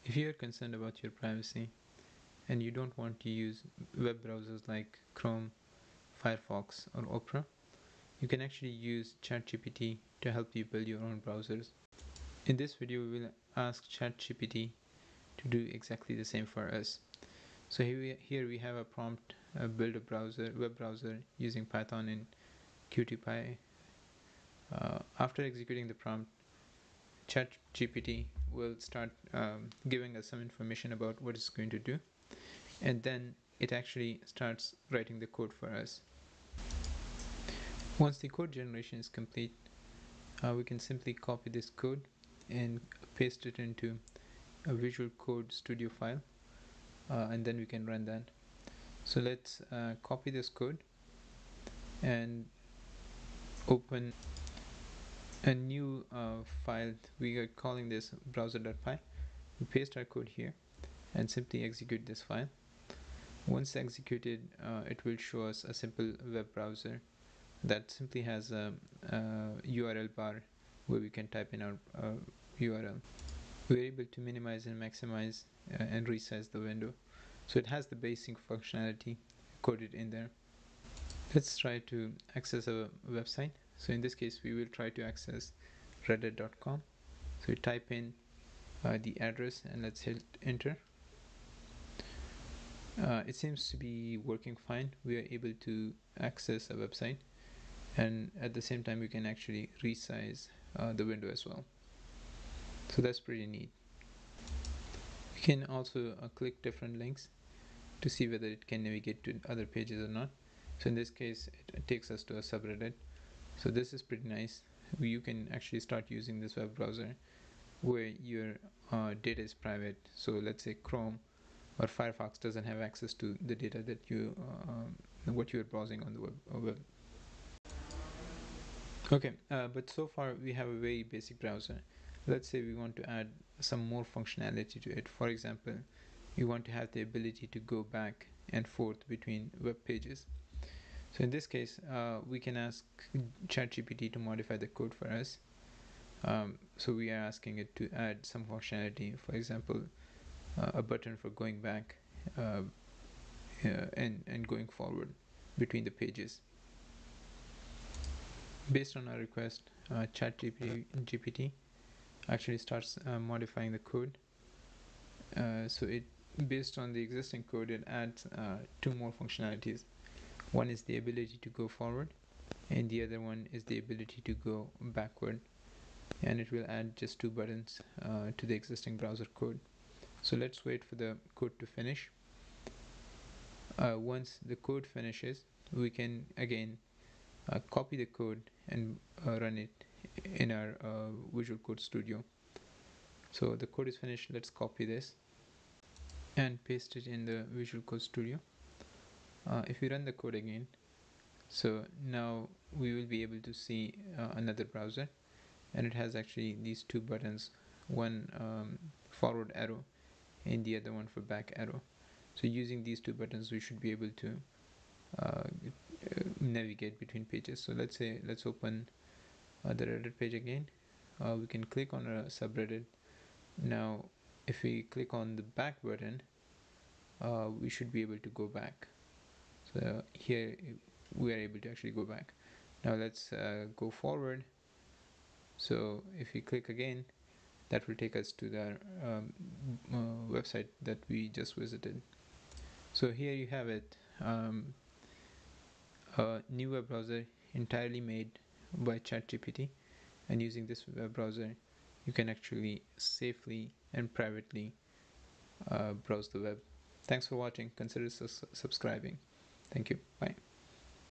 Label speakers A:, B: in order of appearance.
A: If you are concerned about your privacy and you don't want to use web browsers like Chrome, Firefox, or Opera, you can actually use ChatGPT to help you build your own browsers. In this video, we will ask ChatGPT to do exactly the same for us. So here we have a prompt, build a web browser using Python and QtPy. After executing the prompt, ChatGPT will start giving us some information about what it's going to do, and then it actually starts writing the code for us. Once the code generation is complete, we can simply copy this code and paste it into a Visual Code Studio file, and then we can run that. So let's copy this code and open a new file. We are calling this browser.py. We paste our code here and simply execute this file. Once executed, it will show us a simple web browser that simply has a URL bar where we can type in our URL. We're able to minimize and maximize and resize the window. So it has the basic functionality coded in there. Let's try to access a website. So in this case, we will try to access reddit.com. So we type in the address and let's hit enter. It seems to be working fine. We are able to access a website, and at the same time we can actually resize the window as well. So that's pretty neat. We can also click different links to see whether it can navigate to other pages or not. So in this case, it takes us to a subreddit. So this is pretty nice. You can actually start using this web browser where your data is private. So let's say Chrome or Firefox doesn't have access to the data that what you are browsing on the web. Okay, but so far we have a very basic browser. Let's say we want to add some more functionality to it. For example, we want to have the ability to go back and forth between web pages. So in this case, we can ask ChatGPT to modify the code for us. So we are asking it to add some functionality, for example, a button for going back and going forward between the pages. Based on our request, ChatGPT actually starts modifying the code. So based on the existing code, it adds two more functionalities. One is the ability to go forward, and the other one is the ability to go backward. And it will add just two buttons to the existing browser code. So let's wait for the code to finish. Once the code finishes, we can again copy the code and run it in our Visual Code Studio. So the code is finished. Let's copy this and paste it in the Visual Code Studio. If we run the code again, so now we will be able to see another browser, and it has actually these two buttons, one forward arrow and the other one for back arrow. So using these two buttons, we should be able to navigate between pages. So let's open the Reddit page again. We can click on a subreddit. Now if we click on the back button, we should be able to go back. So here we are able to actually go back. Now let's go forward. So if we click again, that will take us to the website that we just visited. So here you have it, a new web browser entirely made by ChatGPT, and using this web browser you can actually safely and privately browse the web. Thanks for watching. Consider subscribing. Thank you. Bye.